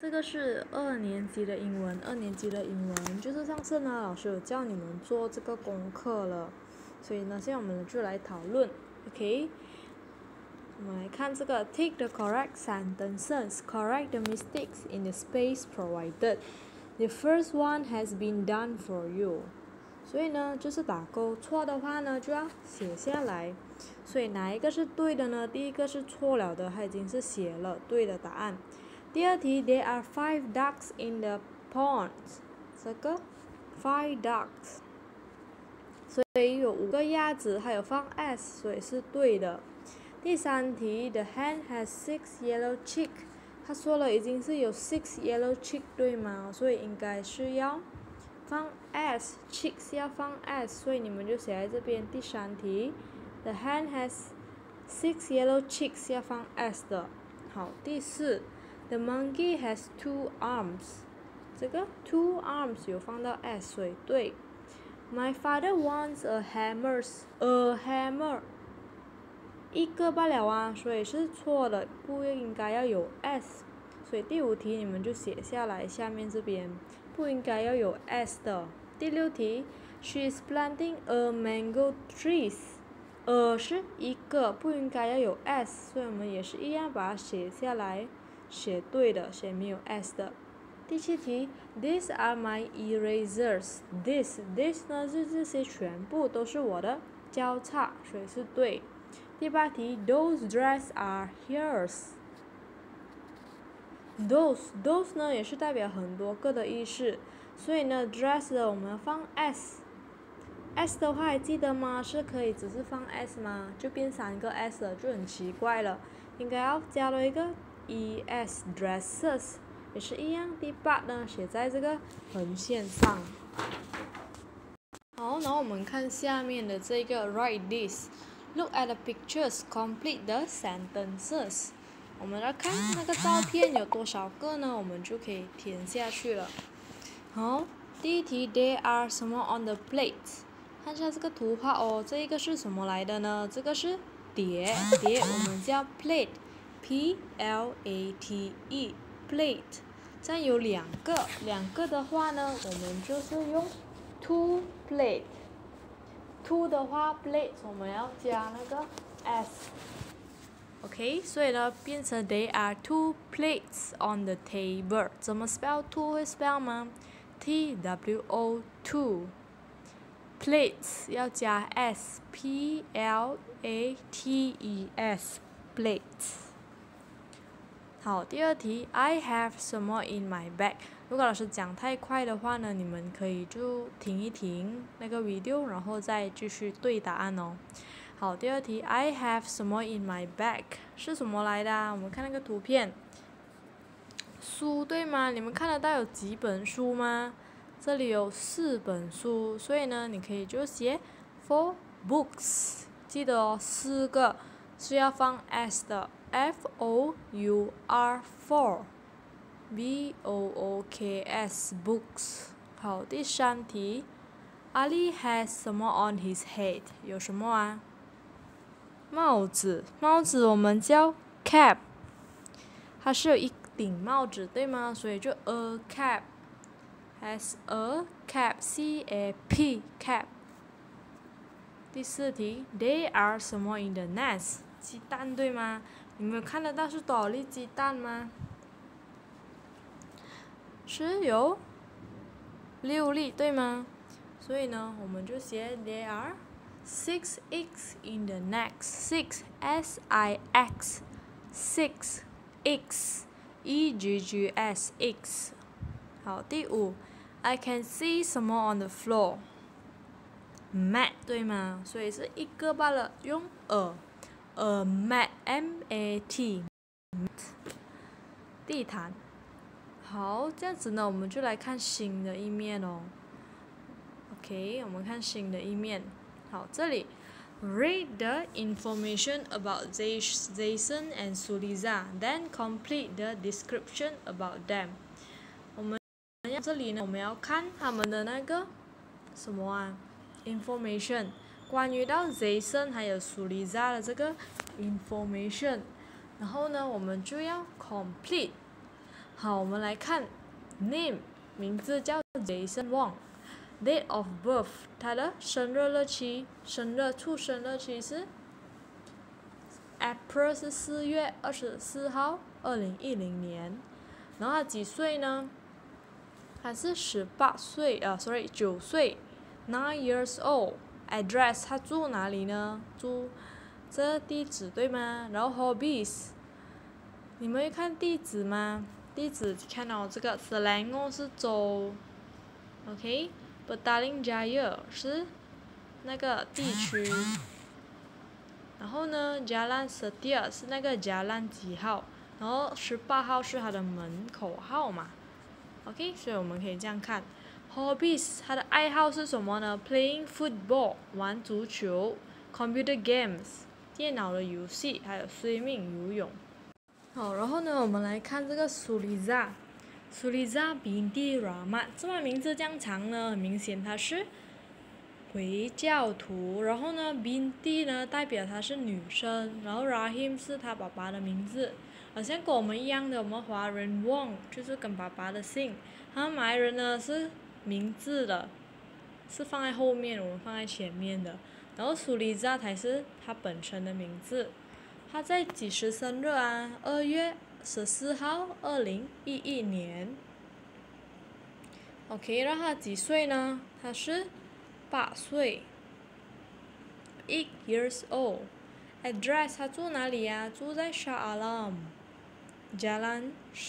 这个是2年级的英文，就是上次呢，老师有叫你们做这个功课了，所以呢，现在我们就来讨论 ，OK？ 我们来看这个 ，Take the correct sentences, correct the mistakes in the space provided. The first one has been done for you. 所以呢，就是打勾，错的话呢就要写下来。所以哪一个是对的呢？第一个是错了的，它已经是写了对的答案。第二题 ，There are 5 ducks in the pond。这个 5 ducks， 所以有5个鸭子，还有放 s， 所以是对的。第三题 ，The hen has 6 yellow chick。他说了已经是有6 yellow chick 对吗？所以应该是要放 s， chicks 要放 s， 所以你们就写在这边。第三题 ，The hen has 6 yellow chicks 要放 s 的。好，第四 ，The monkey has 2 arms。这个 2 arms 有放到 s， 所以对。My father wants a hammer。一个罢了啊，所以是错的，不应该要有 s。所以第五题你们就写下来，下面这边不应该要有 s 的。第六题 ，She is planting a mango trees。是一个，不应该要有 s， 所以我们也是一样把它写下来，写对的，写没有 s 的。第七题 ，These are my erasers。This 呢是这些全部都是我的交叉，所以是对。第八题 ，Those dresses are yours。Those 呢也是代表很多个的意思，所以呢 dress 的我们放 s。s 的话还记得吗？是可以只是放 s 吗？就变3个 s 了，就很奇怪了。应该要加了一个 es dresses， 也是一样。第八呢写在这个横线上。好，然后我们看下面的这个 write this。Look at the pictures, complete the sentences. 我们来看那个照片有多少个呢？我们就可以填下去了。好，第一题 ，There are 什么 on the plate？ 看一下这个图画哦，这一个是什么来的呢？这个是碟，我们叫 plate，P-L-A-T-E，plate。这样有两个的话呢，我们就是用 two plate。two 的话 plate 我们要加那个 s。OK， 所以呢变成 There are 2 plates on the table。怎么 spell two 会 spell 吗 ？T-W-O two。plates 要加 s，P-L-A-T-E-S plates。好，第二题 ，I have 什么 in my bag？ 如果老师讲太快的话呢，你们可以就停一停那个 video， 然后再继续对答案哦。好，第二题 ，I have 什么 in my bag？ 是什么来的啊？我们看那个图片，书对吗？你们看得到有几本书吗？这里有4本书，所以呢，你可以就写 4 books， 记得哦，4个是要放 s 的。F-O-U-R four B-O-O-K-S books。好，第三题 ，Ali has 什么 on his head？ 有什么啊？帽子我们叫 cap， 它是有一顶帽子对吗？所以就 a cap has a cap C-A-P cap。第四题 ，They are 什么 in the nest？ 鸡蛋对吗？你们有看得到是多少粒鸡蛋吗？是有6粒，对吗？所以呢，我们就写 There are 6 eggs in the nest. 6 S-I-X 6 eggs E-G-G-S eggs。好，第五 ，I can see 什么 on the floor？ mat 对吗？所以是一个罢了，用a mat M-A-T。地毯。好，这样子呢，我们就来看新的一面哦。OK， 我们看新的一面。好，这里 read the information about Jason and Suliza, then complete the description about them。我们这里呢，我们要看他们的那个什么啊 information， 关于到 Jason 还有 Suliza 的这个 information。然后呢，我们就要 complete 好，我们来看 name 名字叫 Jason Wong。Date of birth 他的生日日期，出生日期是 April 是4月24号，2010年。然后他几岁呢？他是9岁，9 years old。Address 他住哪里呢？住这地址对吗？然后 hobbies， 你们会看地址吗？地址看到这个 Selangor 是州 ，OK，Petaling Jaya 是那个地区。然后呢 ，Jalan Setia 是那个 Jalan 几号，然后18号是他的门口号码。OK， 所以我们可以这样看。Hobbies 他的爱好是什么呢 ？Playing football 玩足球 ，Computer games 电脑的游戏，还有 swimming 游泳。好，然后呢，我们来看这个Suliza binti Rahmat， 这么名字这样长呢，很明显他是回教徒。然后呢 ，binti 呢代表她是女生，然后 Rahim 是他爸爸的名字。好像跟我们一样的，我们华人 Wong 就是跟爸爸的姓，他们马来人呢是名字的，是放在后面，我们放在前面的。然后Suliza才是他本身的名字。他在几时生日啊？2月14号，2011年。OK， 让他几岁呢？他是8岁，8 years old。Address 他住哪里呀？住在 Shah Alam。Jalan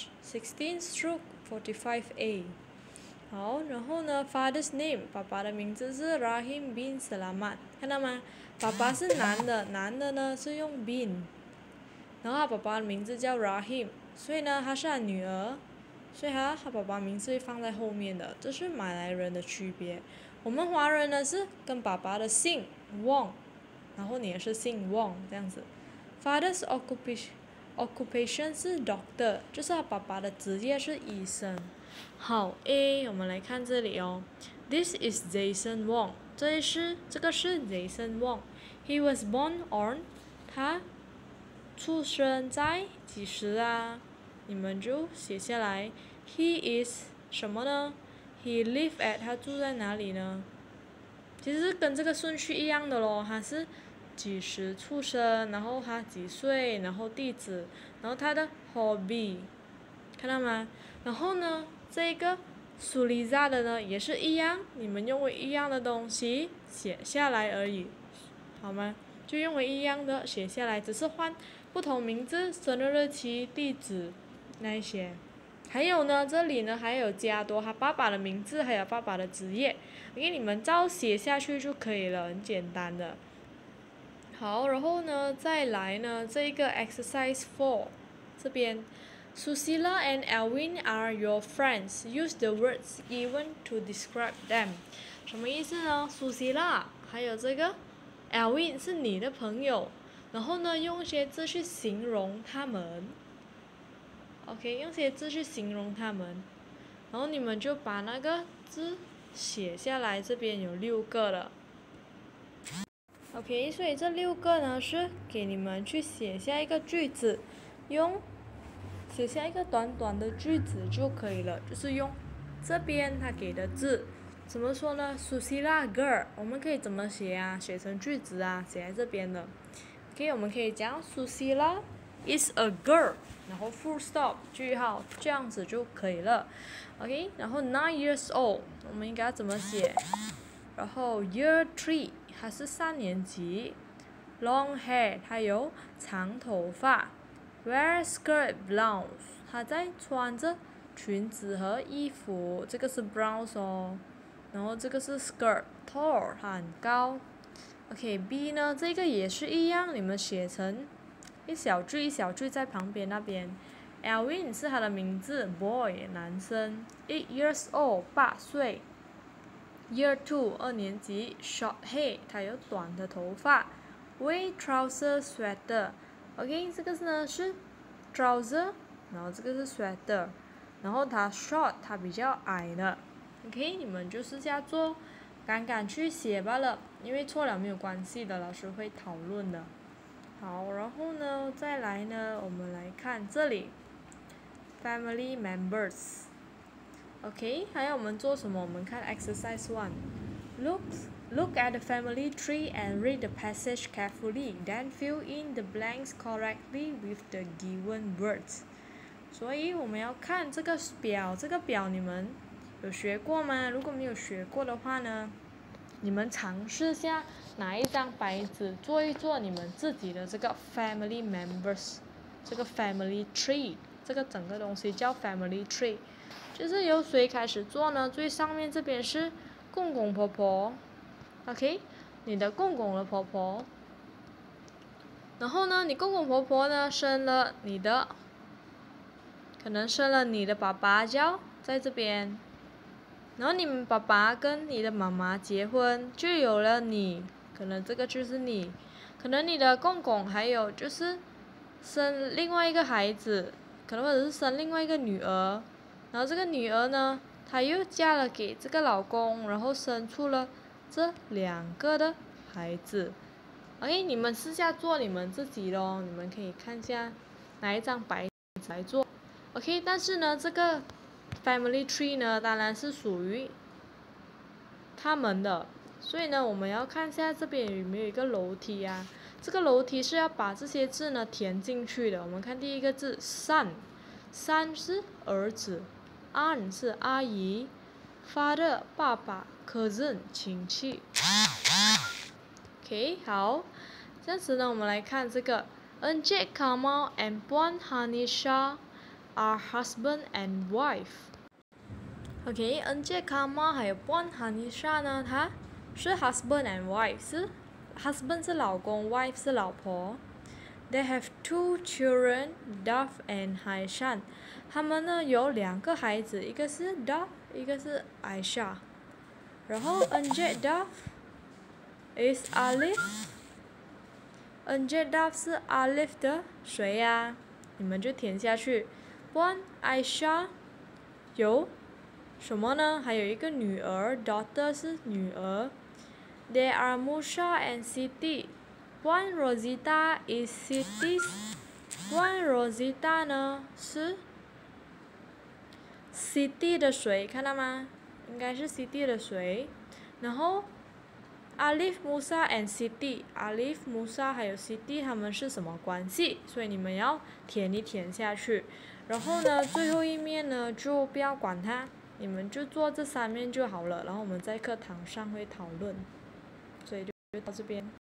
16/45A。好，然后呢 ，Father's name 爸爸的名字是 Rahim bin Selamat， 看到吗？爸爸是男的，男的呢是用 bin， 然后他爸爸的名字叫 Rahim， 所以呢他是他女儿，所以他爸爸名字会放在后面的，这是马来人的区别。我们华人呢是跟爸爸的姓 Wong， 然后你也是姓 Wong 这样子。Father's occupation 是 doctor， 就是他爸爸的职业是医生。好 ，A 我们来看这里哦。This is Jason Wong， 这个是 Jason Wong。He was born on， 他出生在几时啊？你们就写下来。He is 什么呢 ？He live at 他住在哪里呢？其实跟这个顺序一样的咯，他是几时出生，然后他几岁，然后地址，然后他的 hobby， 看到吗？然后呢，这个Suliza的呢也是一样，你们用一样的东西写下来而已，好吗？就用一样的写下来，只是换不同名字、生日日期、地址那一些。还有呢，这里呢还有加多他爸爸的名字，还有爸爸的职业，给你们照写下去就可以了，很简单的。好，然后呢，再来呢，这个 exercise 4这边 ，Susila and Alvin are your friends. Use the words even to describe them. 什么意思呢？Susila 还有这个 Alvin 是你的朋友，然后呢，用一些字去形容他们。OK， 用些字去形容他们，然后你们就把那个字写下来，这边有6个了。OK， 所以这6个呢是给你们去写下一个句子，写下一个短短的句子就可以了，就是用这边他给的字，怎么说呢 ？Susila girl， 我们可以怎么写啊？写成句子啊，写在这边的。OK， 我们可以讲 Susila is a girl， 然后 full stop 句号，这样子就可以了。OK， 然后 9 years old， 我们应该怎么写？然后 year 3。他是3年级 ，long hair， 他有长头发 ，wear skirt blouse， 他在穿着裙子和衣服，这个是 blouse 哦，然后这个是 skirt tall， 他很高。OK，B 呢，这个也是一样，你们写成一小句一小句在旁边那边。Alvin 是他的名字 ，boy 男生 ，8 years old 8岁。Year 2 2年级 short hair 他有短的头发 wear trouser sweater OK 这个呢是 trouser 然后这个是 sweater 然后他 short 他比较矮的 OK 你们就是这样做敢去写罢了因为错了没有关系的老师会讨论的好然后呢再来呢我们来看这里 family members。OK， 还有我们做什么？我们看 exercise 1。Look at the family tree and read the passage carefully. Then fill in the blanks correctly with the given words. 所以我们要看这个表，这个表你们有学过吗？如果没有学过的话呢，你们尝试下拿一张白纸做一做你们自己的这个 family members， 这个 family tree， 这个整个东西叫 family tree。就是由谁开始做呢？最上面这边是公公婆婆 ，OK， 你的公公的婆婆，然后呢，你公公婆婆呢生了你的，可能生了你的爸爸叫在这边，然后你们爸爸跟你的妈妈结婚，就有了你，可能这个就是你，可能你的公公还有就是生另外一个孩子，可能或者是生另外一个女儿。然后这个女儿呢，她又嫁了给这个老公，然后生出了这2个的孩子。OK， 你们试下做你们自己咯，你们可以看一下拿一张白纸来做。OK， 但是呢，这个 family tree 呢，当然是属于他们的，所以呢，我们要看一下这边有没有一个楼梯啊。这个楼梯是要把这些字呢填进去的。我们看第一个字 son，son 是儿子。aunt 是阿姨 ，father 爸爸 ，cousin 亲戚。OK， 好，这样子呢，我们来看这个 Encik Kamal and Puan Hanisha are husband and wife。OK，Encik Kamal 还有 Puan Hanisha 呢，他是 husband and wife， 是 husband 是老公 ，wife 是老婆。They have 2 children, Duff and Haishan。他们呢有2个孩子，一个是 Duff， 一个是 Aisha。然后 Encik Duff is Alif。Encik Duff 是 Alif 的谁呀？你们就填下去。Puan Aisha 有什么呢？还有一个女儿 ，daughter 是女儿。They are Musa and Siti。Puan Rosita is Siti's。Puan Rosita 呢是 Siti 的谁？看到吗？应该是 Siti 的谁？然后 Alif Musa and Siti，Alif Musa 还有 Siti 他们是什么关系？所以你们要填一填下去。然后呢，最后一面呢就不要管它，你们就做这3面就好了。然后我们在课堂上会讨论。所以就到这边。